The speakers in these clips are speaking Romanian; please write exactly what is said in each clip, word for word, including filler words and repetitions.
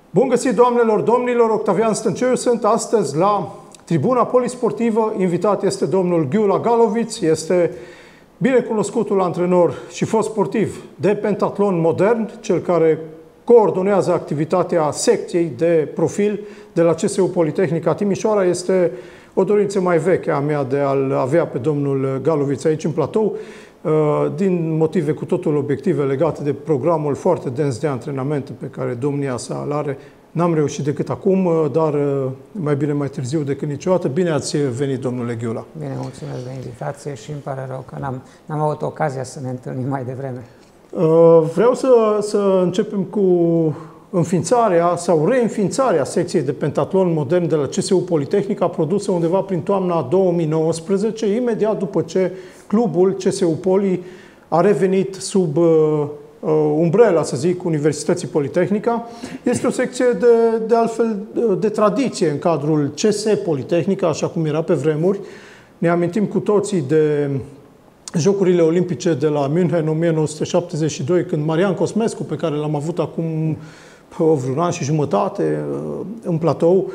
Bun găsit, doamnelor, domnilor, Octavian Stânceu sunt astăzi la tribuna polisportivă. Invitat este domnul Gyula Galoviț, este binecunoscutul antrenor și fost sportiv de pentatlon modern, cel care coordonează activitatea secției de profil de la C S U Politehnica Timișoara. Este o dorință mai veche a mea de a-l avea pe domnul Galoviț aici în platou, din motive cu totul obiective legate de programul foarte dens de antrenamente pe care domnia sa îl are. N-am reușit decât acum, dar mai bine mai târziu decât niciodată. Bine ați venit, domnule Gyula. Bine, mulțumesc de invitație și îmi pare rău că n-am avut ocazia să ne întâlnim mai devreme. Vreau să, să începem cu înființarea sau reînființarea secției de pentatlon modern de la C S U Politehnica, produsă undeva prin toamna două mii nouăsprezece, imediat după ce clubul C S U Poli a revenit sub uh, umbrela, să zic, Universității Politehnica. Este o secție de, de altfel de tradiție în cadrul C S Politehnica, așa cum era pe vremuri. Ne amintim cu toții de Jocurile Olimpice de la München o mie nouă sute șaptezeci și doi, când Marian Cosmescu, pe care l-am avut acum vreun an și jumătate în platou,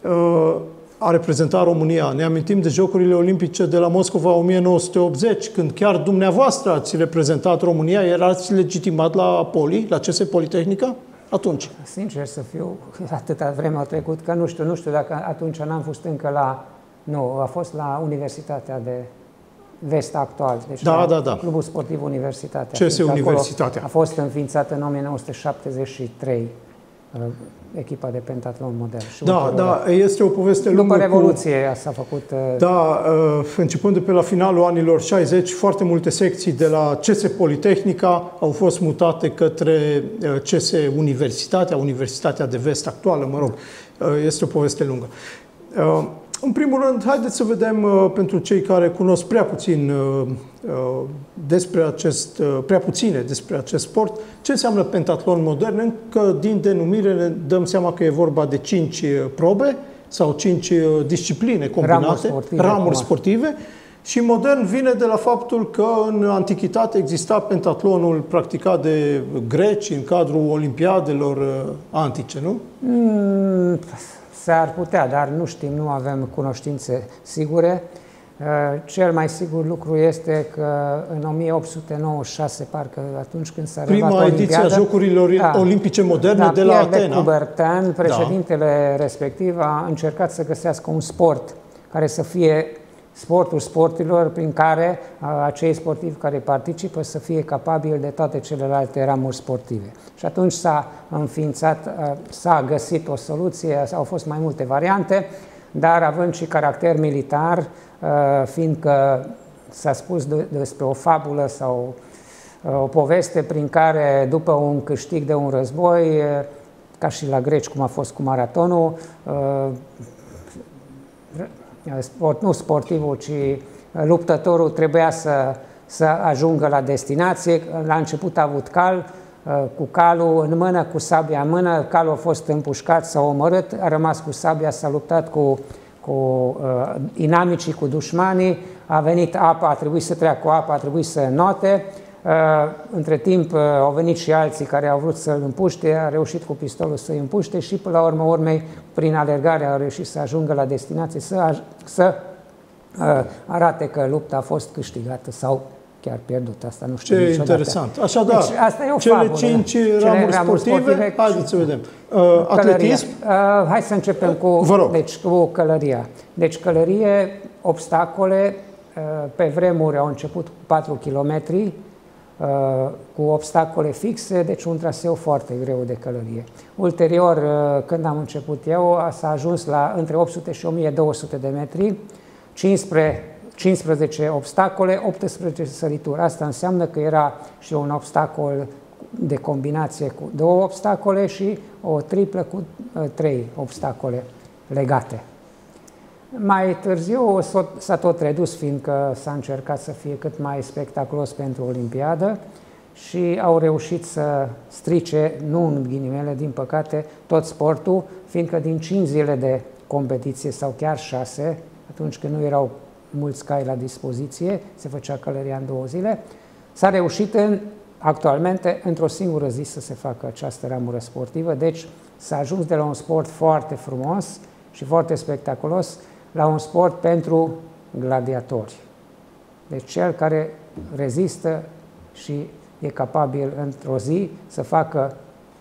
a reprezentat România. Ne amintim de Jocurile Olimpice de la Moscova o mie nouă sute optzeci, când chiar dumneavoastră ați reprezentat România, erați legitimat la Poli, la C S Politehnica? Atunci. Sincer să fiu, atâta vreme a trecut, că nu știu, nu știu dacă atunci n-am fost încă la... Nu, a fost la Universitatea de Vest actual. Deci da, da, da. Clubul Sportiv Universitatea. C S Universitatea. A fost înființată în o mie nouă sute șaptezeci și trei. Echipa de pentatlon modern. Și da, da, este o poveste lungă. După Revoluție cu... s-a făcut... Da, începând de pe la finalul anilor șaizeci, foarte multe secții de la C S Politehnica au fost mutate către C S Universitatea, Universitatea de Vest actuală, mă rog. Este o poveste lungă. În primul rând, haideți să vedem, pentru cei care cunosc prea puțin despre acest, prea puține despre acest sport, ce înseamnă pentatlon modern. Încă din denumire ne dăm seama că e vorba de cinci probe sau cinci discipline combinate, ramuri sportive, ramuri sportive. Și modern vine de la faptul că în antichitate exista pentatlonul practicat de greci în cadrul olimpiadelor antice, nu? Mm. S-ar putea, dar nu știm, nu avem cunoștințe sigure. Cel mai sigur lucru este că în o mie opt sute nouăzeci și șase, parcă atunci când s-a reluat prima ediție a Jocurilor da, Olimpice Moderne da, de la Pierre Atena. de Coubertin, președintele da. respectiv, a încercat să găsească un sport care să fie sportul sportilor, prin care acei sportivi care participă să fie capabili de toate celelalte ramuri sportive. Și atunci s-a înființat, s-a găsit o soluție, au fost mai multe variante, dar având și caracter militar, fiindcă s-a spus despre o fabulă sau o poveste prin care, după un câștig de un război, ca și la greci, cum a fost cu maratonul, Sport, nu sportivul, ci luptătorul trebuia să, să ajungă la destinație. La început a avut cal, cu calul în mână, cu sabia în mână, calul a fost împușcat, s-a omorât, a rămas cu sabia, s-a luptat cu, cu uh, inamicii, cu dușmanii, a venit apa, a trebuit să treacă cu apa, a trebuit să note. Uh, între timp uh, au venit și alții care au vrut să-l împuște, a reușit cu pistolul să-i împuște și până la urmă urmei, prin alergare, a reușit să ajungă la destinație, să, să uh, arate că lupta a fost câștigată sau chiar pierdută. Asta nu știu Ce niciodată. interesant. Așadar, deci, asta e o cele fabulă. cinci cele ramuri sportive, sportive, haideți să vedem. Uh, atletism? Uh, hai să începem cu, deci, cu călăria. Deci călărie, obstacole, uh, pe vremuri au început cu patru kilometri, cu obstacole fixe, deci un traseu foarte greu de călărie. Ulterior, când am început eu, s-a ajuns la între opt sute și o mie două sute de metri, cincisprezece obstacole, optsprezece sărituri. Asta înseamnă că era și un obstacol de combinație cu două obstacole și o triplă cu trei obstacole legate. Mai târziu s-a tot redus, fiindcă s-a încercat să fie cât mai spectaculos pentru Olimpiadă și au reușit să strice, nu în ghilimele, din păcate, tot sportul, fiindcă din cinci zile de competiție sau chiar șase, atunci când nu erau mulți cai la dispoziție, se făcea călăria în două zile, s-a reușit în, actualmente într-o singură zi să se facă această ramură sportivă, deci S-a ajuns de la un sport foarte frumos și foarte spectaculos la un sport pentru gladiatori. Deci cel care rezistă și e capabil într-o zi să facă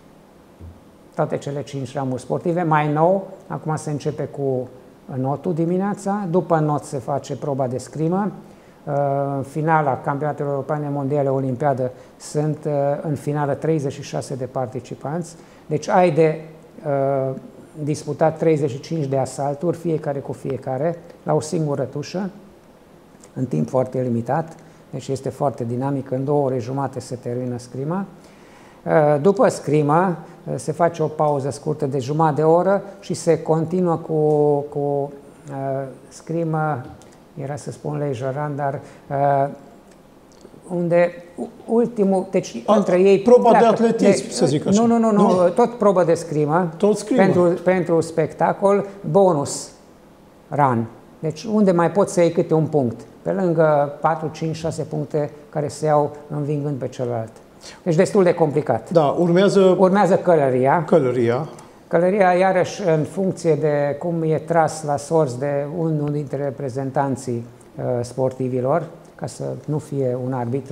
toate cele cinci ramuri sportive. Mai nou, acum se începe cu notul dimineața, după not se face proba de scrimă. În finala campionatelor europene, mondiale, olimpiadă sunt în finală treizeci și șase de participanți. Deci ai de uh, disputat treizeci și cinci de asalturi, fiecare cu fiecare, la o singură tușă, în timp foarte limitat. Deci este foarte dinamic, în două ore jumate se termină scrima. După scrimă se face o pauză scurtă de jumătate de oră și se continuă cu, cu uh, scrimă, era să spun leisure run, dar uh, unde ultimul, deci A, între ei... proba pleacă, de atletism, de, să zic așa. Nu, nu, nu, nu, nu, tot probă de scrimă, tot scrimă. Pentru, pentru spectacol, bonus run. Deci unde mai poți să iei câte un punct, pe lângă patru, cinci, șase puncte care se iau învingând pe celălalt. Deci destul de complicat. Da, urmează, urmează călăria. Călăria. Călăria, iarăși, în funcție de cum e tras la sorți de unul dintre reprezentanții uh, sportivilor, ca să nu fie un arbitru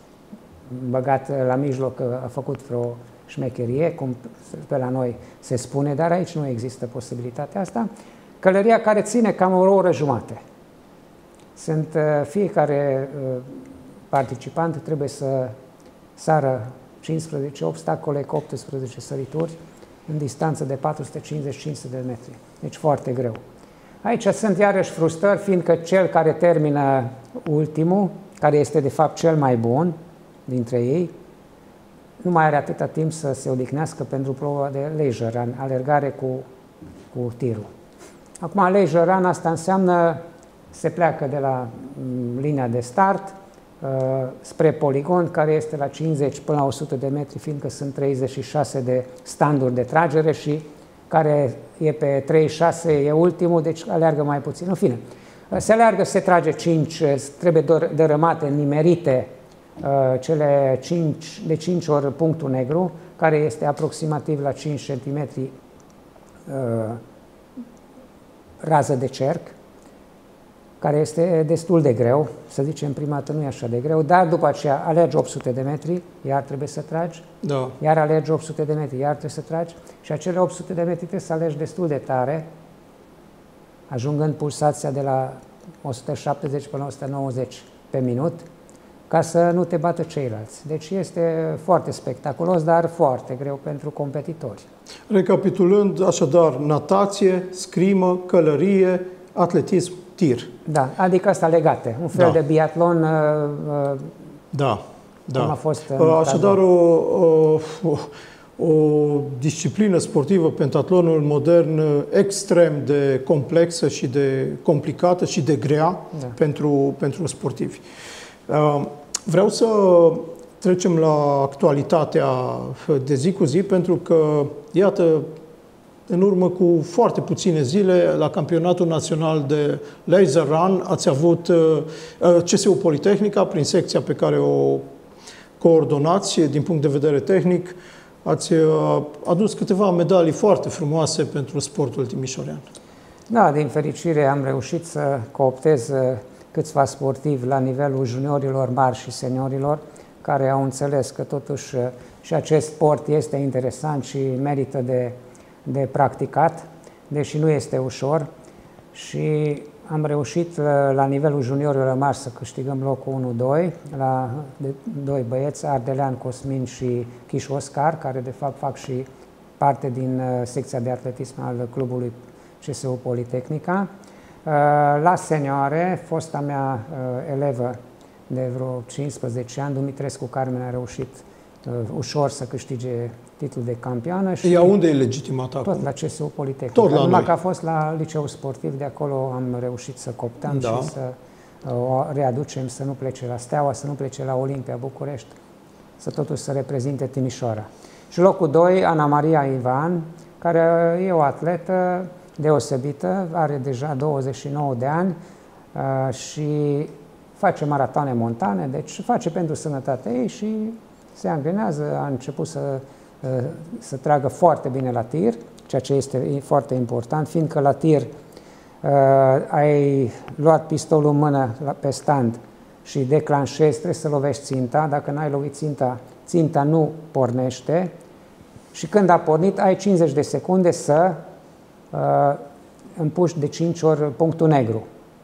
băgat la mijloc că a făcut vreo șmecherie, cum pe la noi se spune, dar aici nu există posibilitatea asta. Călăria care ține cam o oră jumate. Sunt, uh, fiecare uh, participant trebuie să sară cincisprezece obstacole cu optsprezece sărituri în distanță de patru sute cincizeci - cinci sute de metri. Deci foarte greu. Aici sunt iarăși frustrări, fiindcă cel care termină ultimul, care este de fapt cel mai bun dintre ei, nu mai are atâta timp să se odihnească pentru proba de leisure run, alergare cu, cu tirul. Acum, leisure run, asta înseamnă se pleacă de la m, linia de start uh, spre poligon, care este la cincizeci până la o sută de metri, fiindcă sunt treizeci și șase de standuri de tragere și care e pe treizeci și șase e ultimul, deci aleargă mai puțin. În fine, se aleargă, se trage cinci, trebuie dărâmate, nimerite uh, cele cinci, de cinci ori punctul negru, care este aproximativ la cinci centimetri uh, rază de cerc, care este destul de greu, să zicem prima dată nu e așa de greu, dar după aceea alergi opt sute de metri, iar trebuie să tragi, Da. iar alergi opt sute de metri, iar trebuie să tragi și acele opt sute de metri trebuie să alergi destul de tare, ajungând pulsația de la o sută șaptezeci până la o sută nouăzeci pe minut, ca să nu te bată ceilalți. Deci este foarte spectaculos, dar foarte greu pentru competitori. Recapitulând, așadar, natație, scrimă, călărie, atletism, tir. Da, adică asta legate, un fel Da. de biatlon uh, uh, Da, da. cum a fost în Așadar, o, o, o, o disciplină sportivă, pentatlonul modern, extrem de complexă și de complicată și de grea Da. pentru, pentru sportivi. Vreau să trecem la actualitatea de zi cu zi, pentru că, iată, în urmă cu foarte puține zile, la Campionatul Național de Laser Run, ați avut C S U Politehnica, prin secția pe care o coordonați din punct de vedere tehnic, ați adus câteva medalii foarte frumoase pentru sportul timișorean. Da, din fericire am reușit să cooptez câțiva sportivi la nivelul juniorilor mari și seniorilor, care au înțeles că totuși și acest sport este interesant și merită de, de practicat, deși nu este ușor. Și am reușit la nivelul juniorilor mari să câștigăm locul unu doi, la de, doi băieți, Ardelean Cosmin și Chiș Oscar, care de fapt fac și parte din secția de atletism al clubului C S U Politehnica. La senioare, fosta mea elevă de vreo cincisprezece ani, Dumitrescu Carmen, a reușit ușor să câștige titlul de campioană. Și ea unde e legitimată acum? Tot la C S U Politehnica. Tot la Numai noi. că a fost la liceu sportiv, de acolo am reușit să cooptăm Da. și să o readucem, să nu plece la Steaua, să nu plece la Olimpia București, să totuși să reprezinte Timișoara. Și locul doi, Ana Maria Ivan, care e o atletă deosebită, are deja douăzeci și nouă de ani uh, și face maratoane montane, deci face pentru sănătatea ei și se angrenează, a început să să tragă foarte bine la tir, ceea ce este foarte important, fiindcă la tir uh, ai luat pistolul în mână la, pe stand și declanșezi, trebuie să lovești ținta. Dacă n-ai lovit ținta, ținta nu pornește și când a pornit ai cincizeci de secunde să uh, împuși de cinci ori punctul negru.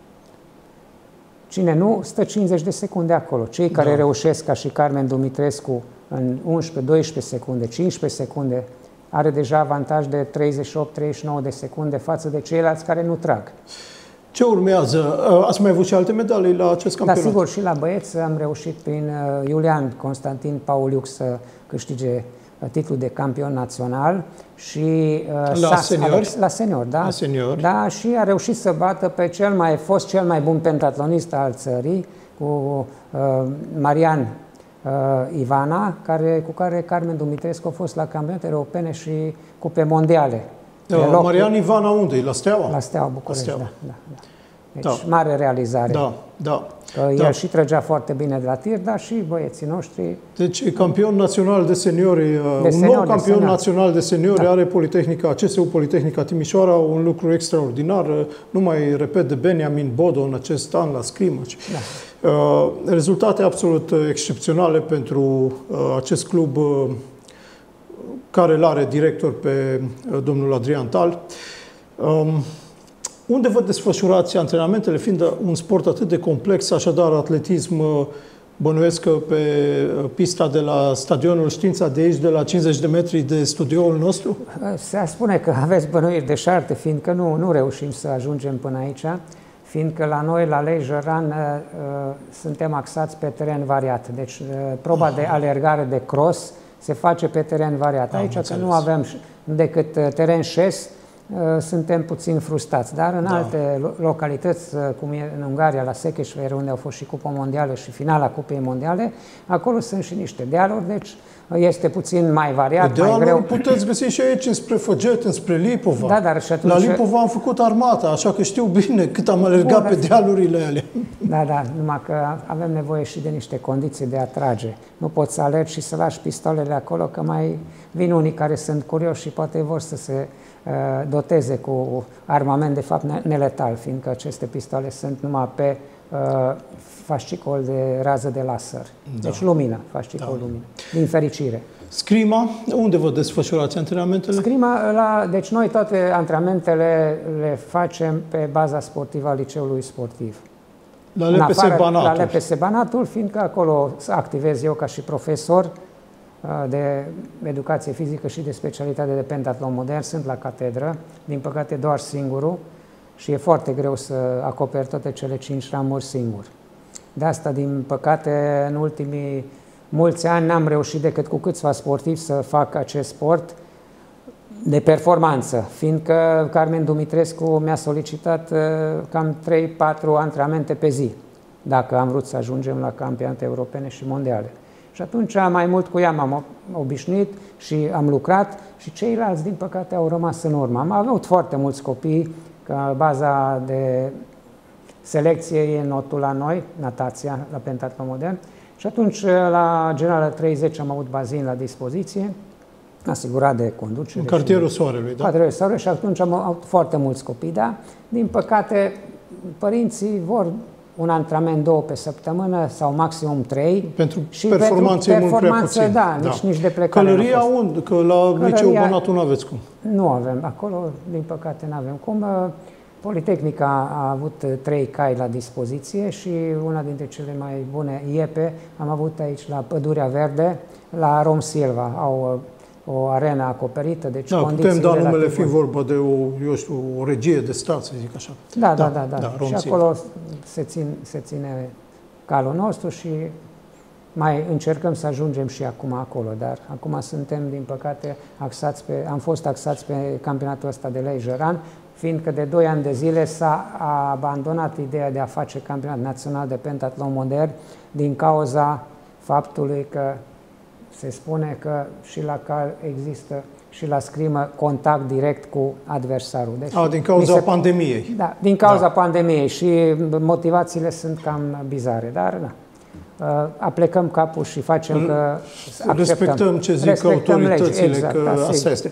Cine nu, stă cincizeci de secunde acolo. Cei care da. reușesc, ca și Carmen Dumitrescu, în unsprezece doisprezece secunde, cincisprezece secunde, are deja avantaj de treizeci și opt treizeci și nouă de secunde față de ceilalți care nu trag. Ce urmează? Ați mai avut și alte medalii la acest campionat? Da, sigur, și la băieți am reușit prin Iulian Constantin Pauliuc să câștige titlul de campion național și la seniori, la seniori, da? La seniori. Da, și a reușit să bată pe cel mai fost cel mai bun pentatlonist al țării, cu uh, Marian uh, Ivana, care, cu care Carmen Dumitrescu a fost la campionate europene și cupe mondiale. Da, loc, Marian Ivana unde? La Steaua? La Steaua București, la Steaua. Da, da, da. Deci da. mare realizare. Da, da. Că el da. și trăgea foarte bine de la tir, dar și băieții noștri. Deci campion național de seniori, de un senior, nou campion de național de seniori da. are Politehnica, C S U Politehnica Timișoara, un lucru extraordinar. Nu mai repet de Beniamin Bodo în acest an la scrimmage. Da. Uh, rezultate absolut excepționale pentru uh, acest club uh, care îl are director pe uh, domnul Adrian Tal. Um, Unde vă desfășurați antrenamentele, fiind un sport atât de complex, așadar atletism, bănuiesc că pe pista de la stadionul Știința de aici, de la cincizeci de metri de studioul nostru? Se spune că aveți bănuiri deșarte, fiindcă nu, nu reușim să ajungem până aici, fiindcă la noi, la Leisure Run, suntem axați pe teren variat. Deci proba de alergare de cross se face pe teren variat. Aici, că nu avem decât teren șes, suntem puțin frustrați, dar în da. alte localități, cum e în Ungaria, la Székesfehérvár, unde au fost și Cupa Mondială și finala Cupei Mondiale, acolo sunt și niște dealuri, deci este puțin mai variat, de mai greu. Puteți găsi și aici, înspre Făget, înspre Lipova. Da, dar și atunci... La Lipova am făcut armata, așa că știu bine cât am alergat Bun, pe dealurile alea. Da, da, numai că avem nevoie și de niște condiții de a trage. Nu poți să alergi și să lași pistolele acolo, că mai vin unii care sunt curioși și poate vor să se doteze cu armament de fapt neletal, fiindcă aceste pistoale sunt numai pe uh, fascicol de rază de laser. Da. Deci lumină, fascicol da. lumină, din fericire. Scrima, unde vă desfășurați antrenamentele? Scrima, la, deci noi toate antrenamentele le facem pe baza sportivă a liceului sportiv. La L P S Banatul? La L P S Banatul, fiindcă acolo activez eu ca și profesor de educație fizică și de specialitate de pentatlon modern, sunt la catedră, din păcate doar singurul și e foarte greu să acoperi toate cele cinci ramuri singur. De asta, din păcate, în ultimii mulți ani n-am reușit decât cu câțiva sportivi să fac acest sport de performanță, fiindcă Carmen Dumitrescu mi-a solicitat cam trei patru antrenamente pe zi, dacă am vrut să ajungem la campionate europene și mondiale. Și atunci mai mult cu ea m-am obișnuit și am lucrat și ceilalți, din păcate, au rămas în urmă. Am avut foarte mulți copii, că baza de selecție e notul la noi, natația, la pentatlon modern. Și atunci, la Generală treizeci, am avut bazin la dispoziție, asigurat de conducere. În cartierul Soarelui, da? Cartierul Soarelui și atunci am avut foarte mulți copii, da? Din păcate, părinții vor un antrenament două pe săptămână sau maximum trei. Pentru și performanță e mult prea puțin. Da, da. Nici, nici de plecare. Călăria unde? Că la liceul Banatul nu aveți cum. Nu avem. Acolo, din păcate, nu avem cum. Politehnica a avut trei cai la dispoziție și una dintre cele mai bune, IEPE, am avut aici la Pădurea Verde, la Rom Silva. Au o arenă acoperită, deci da, condiții putem da numele relativ fi vorba de o, eu știu, o regie de stat, să zic așa. Da, da, da. da, da. da și acolo se, țin, se ține calul nostru și mai încercăm să ajungem și acum acolo, dar acum suntem, din păcate, axați pe, am fost axați pe campionatul ăsta de Leisure Run, fiindcă de doi ani de zile s-a abandonat ideea de a face campionat național de pentatlon modern din cauza faptului că se spune că și la cal există și la scrimă contact direct cu adversarul. Deci, A, din cauza se... pandemiei. Da, din cauza da. pandemiei și motivațiile sunt cam bizare, dar da. aplecăm capul și facem că acceptăm. Respectăm ce zic Respectăm autoritățile, legi. Exact, că da, asta este.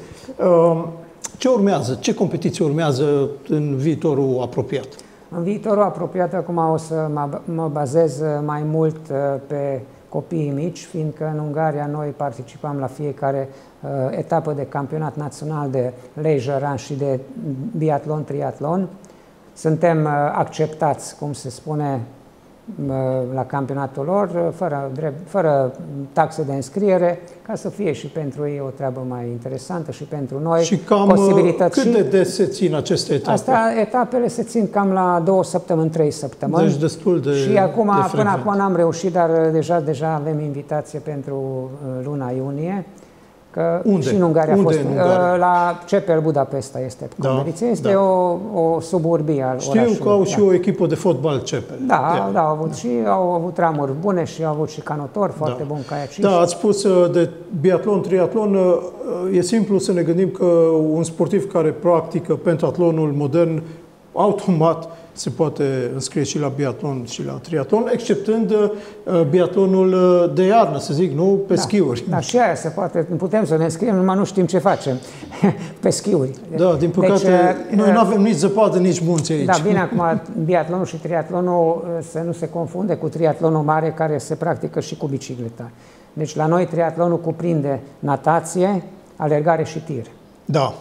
Ce urmează? Ce competiții urmează în viitorul apropiat? În viitorul apropiat, acum o să mă, mă bazez mai mult pe copiii mici, fiindcă în Ungaria noi participăm la fiecare uh, etapă de campionat național de leisure run și de biatlon, triatlon. Suntem uh, acceptați, cum se spune, uh, la campionatul lor, fără, drept, fără taxe de înscriere, ca să fie și pentru ei o treabă mai interesantă și pentru noi. Și cam posibilități. Cât de des se țin aceste etape? Asta, etapele se țin cam la două săptămâni, trei săptămâni. Deci destul de Și acum, de până acum n-am reușit, dar deja, deja avem invitație pentru luna iunie. Că Unde? Și în Ungaria Unde a fost. în Ungaria? La Cepel Budapesta este competiție. Da, este da. o, o suburbie al Știu orașului. că au da. și o echipă de fotbal Cepel. Da, da, au avut și au avut ramuri bune și au avut și canotori foarte Da. buni, caiaciști. Da, ați spus de biatlon, triatlon. E simplu să ne gândim că un sportiv care practică pentatlonul modern, automat se poate înscrie și la biatlon și la triatlon, exceptând uh, biatlonul de iarnă, să zic, nu pe da, schiuri. Da, și aia se poate, putem să ne înscriem, numai nu știm ce facem pe schiuri. Da, din păcate, deci, noi nu avem nici zăpadă, nici munți aici. Da, bine, acum biatlonul și triatlonul să nu se confunde cu triatlonul mare care se practică și cu bicicleta. Deci la noi triatlonul cuprinde natație, alergare și tir. Da.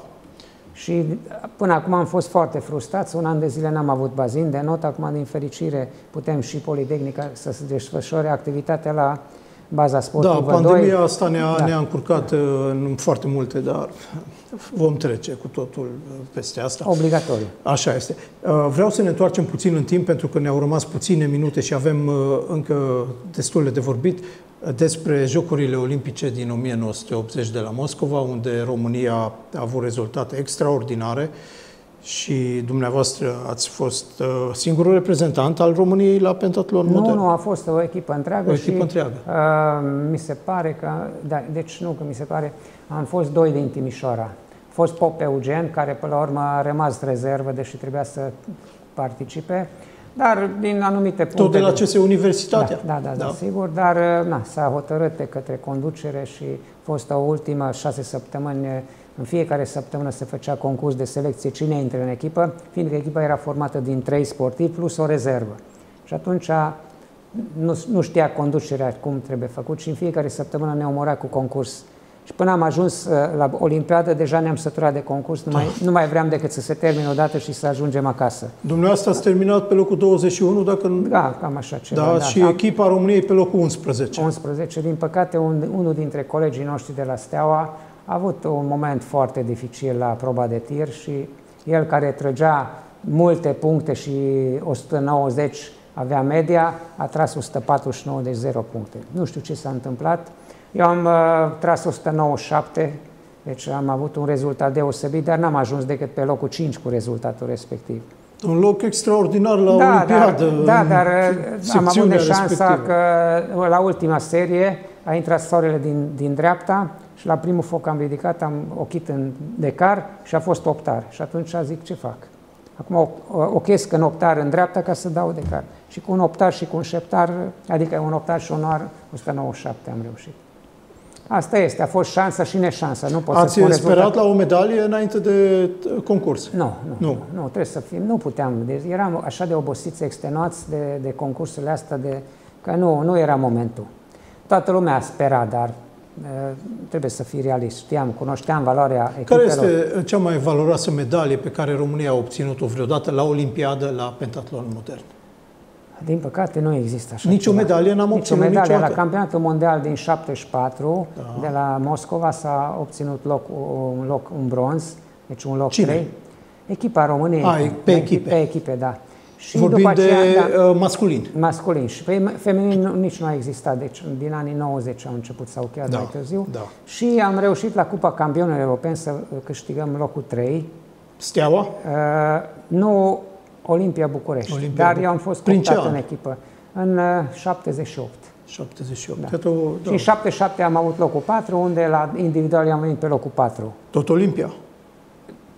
Și până acum am fost foarte frustrați, un an de zile n-am avut bazin de not, acum din fericire putem și Politehnica să se desfășoare activitatea la baza sportivă Da, pandemia doi. asta ne-a, Da. ne-a încurcat în foarte multe, dar vom trece cu totul peste asta. Obligatoriu. Așa este. Vreau să ne întoarcem puțin în timp, pentru că ne-au rămas puține minute și avem încă destule de vorbit despre Jocurile Olimpice din o mie nouă sute optzeci de la Moscova, unde România a avut rezultate extraordinare și dumneavoastră ați fost singurul reprezentant al României la pentatlon Nu, modern. nu, a fost o echipă întreagă. O echipă și, întreagă. Uh, mi se pare că, da, deci nu că mi se pare, am fost doi din Timișoara. A fost Pop Eugen, care până la urmă a rămas rezervă, deși trebuia să participe. Dar din anumite puncte... Tot de la C S Universitatea. Da, da, da, da, sigur, dar na, s-a hotărât de către conducere și a fost o ultimă șase săptămâni. În fiecare săptămână se făcea concurs de selecție cine intră în echipă, fiindcă echipa era formată din trei sportivi plus o rezervă. Și atunci nu, nu știa conducerea cum trebuie făcut și în fiecare săptămână ne omora cu concurs. Și până am ajuns la Olimpiadă, deja ne-am săturat de concurs, nu mai, nu mai vreau decât să se termine odată și să ajungem acasă. Dumneavoastră ați terminat pe locul douăzeci și unu, dacă... Da, cam așa ceva. Da, da, și da. echipa României pe locul unsprezece. unsprezece. Din păcate, un, unul dintre colegii noștri de la Steaua a avut un moment foarte dificil la proba de tir și el, care trăgea multe puncte și o sută nouăzeci avea media, a tras o sută patruzeci și nouă de zero puncte. Nu știu ce s-a întâmplat. Eu am uh, tras o sută nouăzeci și șapte, deci am avut un rezultat deosebit, dar n-am ajuns decât pe locul cinci cu rezultatul respectiv. Un loc extraordinar la da, Olimpiadă. Dar, da, dar am avut de șansa respectivă. că la ultima serie a intrat soarele din, din dreapta și la primul foc am ridicat, am ochit în decar și a fost optar. Și atunci zic, ce fac? Acum ochesc în optar în dreapta ca să dau decar. Și cu un optar și cu un șeptar, adică un optar și un oar, o sută nouăzeci și șapte am reușit. Asta este, a fost șansa și neșansa. Nu pot Ați să spun sperat rezultat. la o medalie înainte de concurs? Nu, nu, nu, nu, trebuie să fim, nu puteam. Deci eram așa de obosiți, extenuați de, de concursurile astea, de, că nu, nu era momentul. Toată lumea spera, dar uh, trebuie să fii realist. Știam, cunoșteam valoarea echipelor. Care este cea mai valoroasă medalie pe care România a obținut-o vreodată la Olimpiadă, la pentatlon modern? Din păcate nu există așa Nici o ceva. medalie n-am Nici o obținut medalie. niciodată. La campionatul mondial din șaptezeci și patru, Da. de la Moscova, s-a obținut loc, un loc, un bronz, deci un loc Cine? trei. Echipa României. A, pe echipe. Pe echipe, da. Și Vorbim după de aceea, da, uh, masculin. masculin. Și pe feminin nu- nici nu a existat, deci din anii nouăzeci au început sau chiar Da, mai târziu. da. Și am reușit la Cupa Campionilor Europeni să câștigăm locul trei. Steaua? Uh, nu Olimpia București, Olimpia dar Buc- eu am fost Prin ce optat an? în echipă. În uh, șaptezeci și opt. șaptezeci și opt. Da. Iată, o- Și în șaptezeci și șapte am avut locul patru, unde la individual am venit pe locul patru. tot Olimpia.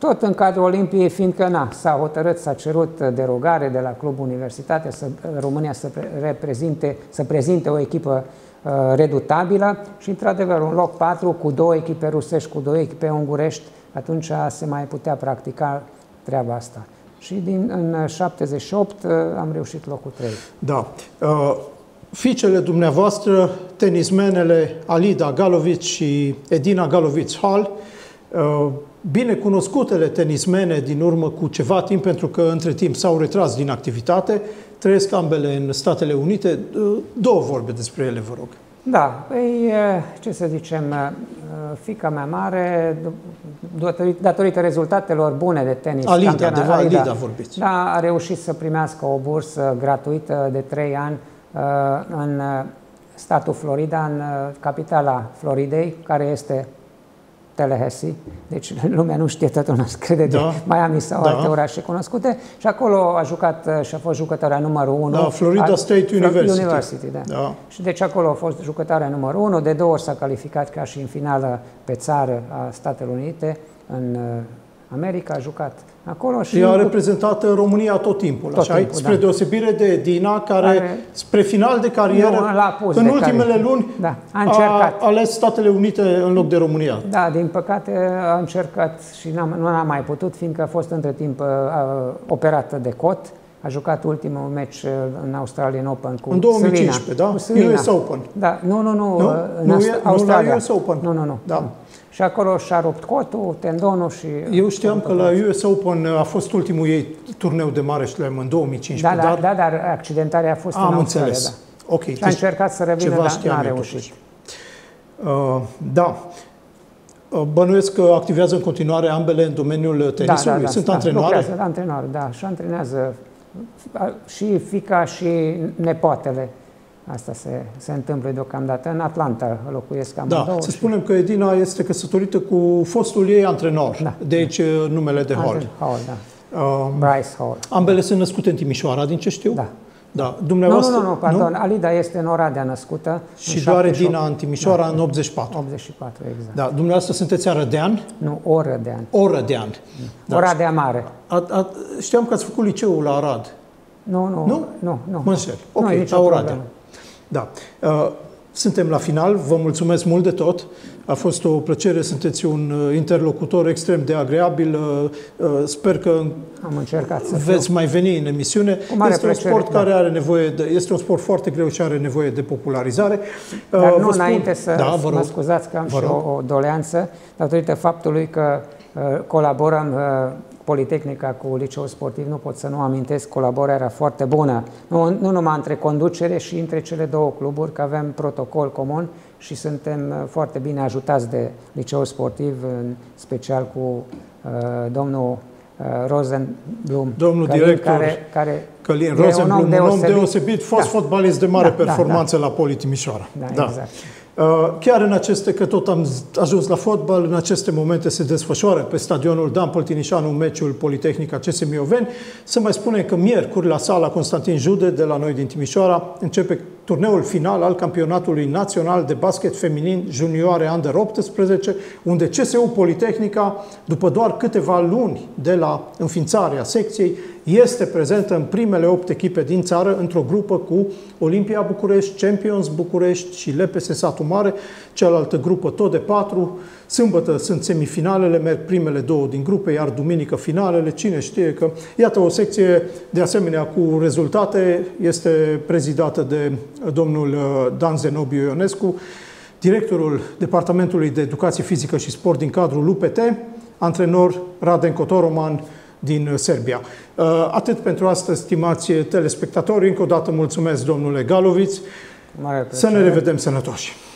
tot în cadrul Olimpiei, fiindcă na, s-a hotărât, s-a cerut derogare de la Clubul Universitatea să România să reprezinte, să prezinte o echipă uh, redutabilă și, într-adevăr, un loc patru cu două echipe rusești, cu două echipe ungurești, atunci se mai putea practica treaba asta. Și din, în șaptezeci și opt uh, am reușit locul trei. Da. Uh, fiicele dumneavoastră, tenismenele Alida Galovici și Edina Galovici-Hall, uh, bine cunoscutele tenismene din urmă cu ceva timp, pentru că între timp s-au retras din activitate, trăiesc ambele în Statele Unite. Uh, două vorbe despre ele, vă rog. Da, ei, ce să zicem, fiica mea mare, datorită rezultatelor bune de tenis, Alida, de Alida, Alida vorbiți. Da, a reușit să primească o bursă gratuită de trei ani în statul Florida, în capitala Floridei, care este Tallahassee, deci lumea nu știe, toată lumea crede da. de Miami sau da. alte orașe cunoscute, și acolo a jucat și a fost jucătoarea numărul unu. Da, Florida a, State University. University da. Da. Și deci acolo a fost jucătoarea numărul unu, de două ori s-a calificat ca și în finală pe țară a Statelor Unite, în America a jucat acolo. Și ea a reprezentat România tot timpul, tot așa, timpul, spre da. deosebire de Dina, care, care spre final de carieră, nu, în de ultimele care... luni, da, a, încercat. a ales Statele Unite în loc de România. Da, din păcate a încercat și nu a mai putut, fiindcă a fost între timp a, operată de cot. A jucat ultimul meci în Australian Open cu în două mii cincisprezece, Serena, da? U S Open. Da, nu, nu, nu, nu? în nu, Australia. Nu la U S Open. Nu, nu, nu. Da. Și acolo și-a rupt cotul, tendonul și... Eu știam că la U S Open a fost ultimul ei turneu de mare șlem în două mii cincisprezece. Da, da, dar, da, dar accidentarea a fost am în Australia. Înțeles. Da. Okay. Și a încercat să revină, dar n-a reușit. Uh, da. Bănuiesc că activează în continuare ambele în domeniul tenisului. Da, da, da, Sunt da, antrenoare? Lucrează, antrenor, da. Și antrenează și fiica și nepoatele. Asta se, se întâmplă deocamdată. În Atlanta locuiesc amândouă. Da, să spunem că Edina este căsătorită cu fostul ei antrenor. Da. De aici numele de Hall. Hall, da. Uh, Bryce Hall. Ambele sunt născute în Timișoara, din ce știu? Da. Da. Dumneavoastră, nu, nu, nu, pardon. Nu? Alida este în Oradea născută. Și doar Edina în Timișoara, da, în optzeci și patru. optzeci și patru, exact. Da. Dumneavoastră sunteți arădean? Nu, orădean. Orădean. Da. Oradea Mare. A, a, știam că ați făcut liceul la Arad. Nu, nu, nu. nu, nu. Mă înșel. Ok, la Oradea. Da. Uh, suntem la final. Vă mulțumesc mult de tot. A fost o plăcere. Sunteți un interlocutor extrem de agreabil. Uh, sper că am încercat să veți fiu. mai veni în emisiune. Este un sport da. care are nevoie de, este un sport foarte greu și are nevoie de popularizare. Dar uh, nu, înainte să, da, să mă scuzați că am și o, o doleanță, datorită faptului că uh, colaborăm uh, Politehnica cu Liceul Sportiv, nu pot să nu amintesc, colaborarea foarte bună, nu, nu numai între conducere și între cele două cluburi, că avem protocol comun și suntem foarte bine ajutați de Liceul Sportiv, în special cu uh, domnul uh, Rosenblum, domnul Călin, director care, care Călin Rosenblum, un om deosebit, un om deosebit fost da. fotbalist de mare da, performanță da, da. la Poli Timișoara. Da, da. exact. Chiar în aceste, că tot am ajuns la fotbal, în aceste momente se desfășoară pe stadionul Dan Păltinișanu meciul Politehnica C S Mioveni. Să mai spunem că miercuri la sala Constantin Jude de la noi din Timișoara începe turneul final al campionatului național de basket feminin junioare under optsprezece, unde C S U Politehnica, după doar câteva luni de la înființarea secției, este prezentă în primele opt echipe din țară, într-o grupă cu Olimpia București, Champions București și L P S Satu Mare, cealaltă grupă tot de patru. Sâmbătă sunt semifinalele, merg primele două din grupe, iar duminică finalele. Cine știe că, iată, o secție de asemenea cu rezultate este prezidată de domnul Dan Zenobiu Ionescu, directorul Departamentului de Educație Fizică și Sport din cadrul U P T, antrenor Raden Kotoroman din Serbia. Atât pentru astăzi, stimați telespectatori. Încă o dată mulțumesc, domnule Galovici. Să ne revedem sănătoși!